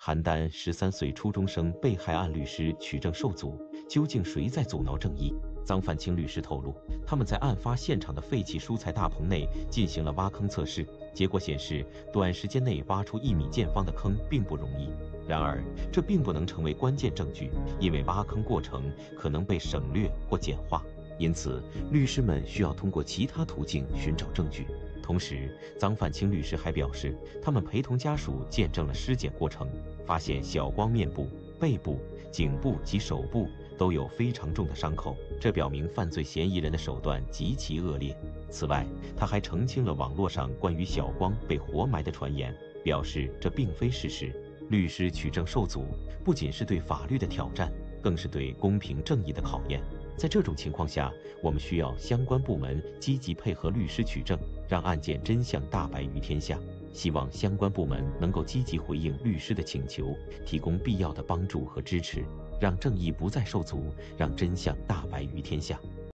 邯郸13岁初中生被害案律师取证受阻，究竟谁在阻挠正义？臧范清律师透露，他们在案发现场的废弃蔬菜大棚内进行了挖坑测试，结果显示，短时间内挖出1米见方的坑并不容易。然而，这并不能成为关键证据，因为挖坑过程可能被省略或简化。因此，律师们需要通过其他途径寻找证据。同时，臧范清律师还表示，他们陪同家属见证了尸检过程，发现小光面部、背部、颈部及手部都有非常重的伤口，这表明犯罪嫌疑人的手段极其恶劣。此外，他还澄清了网络上关于小光被活埋的传言，表示这并非事实。律师取证受阻，不仅是对法律的挑战，更是对公平正义的考验。在这种情况下，我们需要相关部门积极配合律师取证，让案件真相大白于天下。希望相关部门能够积极回应律师的请求，提供必要的帮助和支持，让正义不再受阻，让真相大白于天下。